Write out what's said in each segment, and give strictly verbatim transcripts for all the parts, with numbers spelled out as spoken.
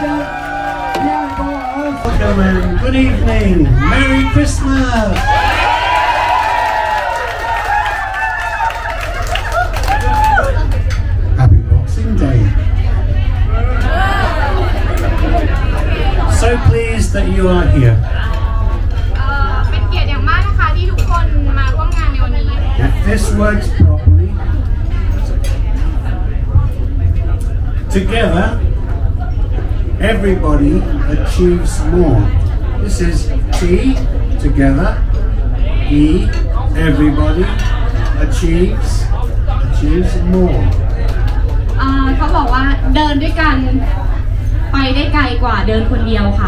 Welcome and good evening. Merry Christmas. Happy Boxing Day. So pleased that you are here. If this works properly, together, everybody achieves more. This is T, together, E, everybody achieves, achieves more. เขาบอกว่าเดินด้วยกันไปได้ไกลกว่าเดินคนเดียวค่ะ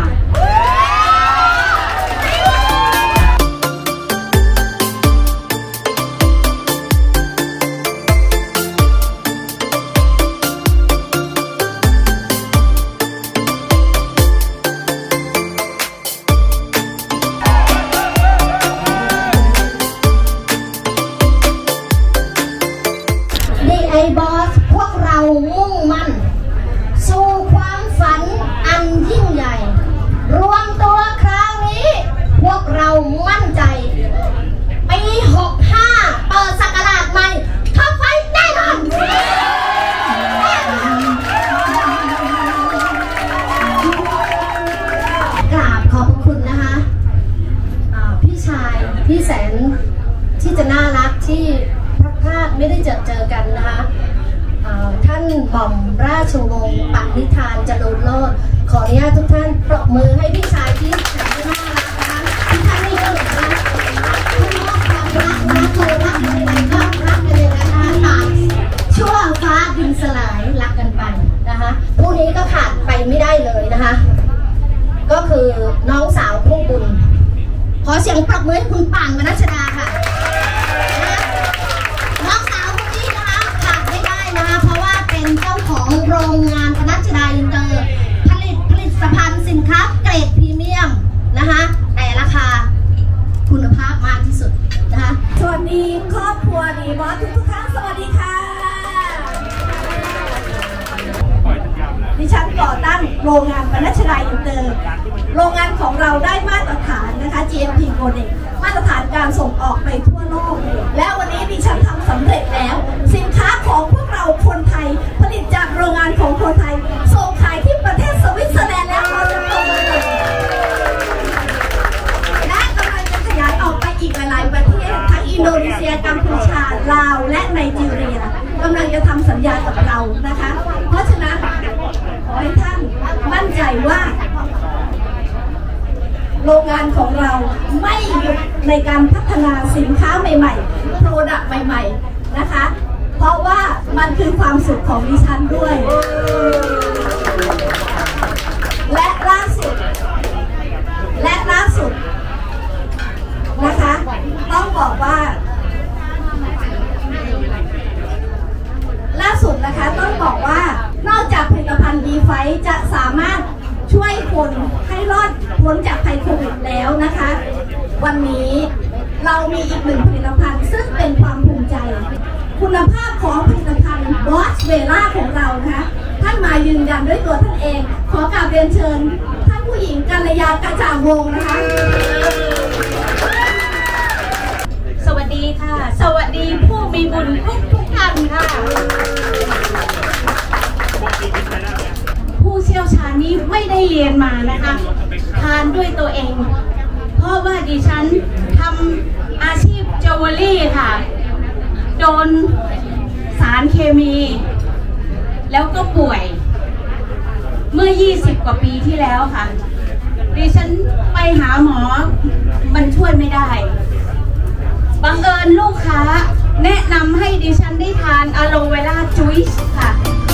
ไอ้บอสพวกเรามุ่งมั่นสู่ความฝันอันยิ่งใหญ่รวมตัวครั้งนี้พวกเรามั่นใจปีหกห้าเปิดศักราชใหม่ท็อปไฟว์แน่นอนกราบขอบคุณนะคะพี่ชายพี่แสนที่จะน่ารักที่ไม่ได้เจอเจอกันนะคะท่านหม่อมราชวงศ์ปณิธานจรูญโลดขออนุญาตทุกท่านปรบมือให้พี่ชายที่แสนน่ารักนะคะที่ท่านไม่ยืดนะคุณมอบความรักนะเคยรักอะไรก็รักกันเลยนะคะตายชั่วฟ้าดินสลายรักกันไปนะคะผู้นี้ก็ขาดไปไม่ได้เลยนะคะก็คือน้องสาวคู่บุญขอเสียงปรบมือให้คุณป่านวรรณชดาค่ะเจ้าของโรงงานปนัชดาอินเตอร์ผลิตผลิตภัณฑ์สินค้าเกรดพรีเมียมนะคะแต่ราคาคุณภาพมากที่สุดนะคะสวัสดีครอบครัวดีบอสทุกทุกท่านสวัสดีค่ะดิฉันก่อตั้งโรงงานปนัชดาอินเตอร์โรงงานของเราได้มาตรฐานนะคะ จี เอ็ม พี Codex มาตรฐานการส่งออกไปทั่วโลกและวันนี้ดิฉันทำสำเร็จแล้วสินค้าของพวกเราคนไทยผลิตจากโรงงานของคนไทยส่งขายที่ประเทศสวิตเซอร์แลนด์และออสเตรเลียและกำลังจะขยายออกไปอีกหลายๆประเทศทั้งอินโดนีเซียกัมพูชาลาวและไนจีเรียกำลังจะทำสัญญากับเรานะคะเพราะฉะนั้นขอให้ท่านมั่นใจว่าโรงงานของเราไม่หยุดในการพัฒนาสินค้าใหม่ๆโปรดักต์ใหม่ๆนะคะเพราะว่ามันคือความสุขของดิฉันด้วยและล่าสุดและล่าสุดนะคะต้องบอกว่าล่าสุดนะคะต้องบอกว่านอกจากผลิตภัณฑ์ดีไฟจะสามารถช่วยคนให้รอดพ้นจากภัยโควิดแล้วนะคะวันนี้เรามีอีกหนึ่งผลิตภัณฑ์ซึ่งเป็นความภูมิใจคุณภาพของผลิตภัณฑ์บอสเวล่าของเรานะคะท่านมายืนยันด้วยตัวท่านเองขอกราบเรียนเชิญท่านผู้หญิงกัลยากระจ่างวงศ์นะคะสวัสดีค่ะสวัสดีผู้มีบุญทุกทุกท่านค่ะผู้เชี่ยวชาญนี้ไม่ได้เรียนมานะคะทานด้วยตัวเองเพราะว่าดิฉันทำอาชีพจิวเวลรี่ค่ะโดนสารเคมีแล้วก็ป่วยเมื่อยี่สิบกว่าปีที่แล้วค่ะดิฉันไปหาหมอมันช่วยไม่ได้บังเอิญลูกค้าแนะนำให้ดิฉันได้ทานอะโลเวราจูซค่ะ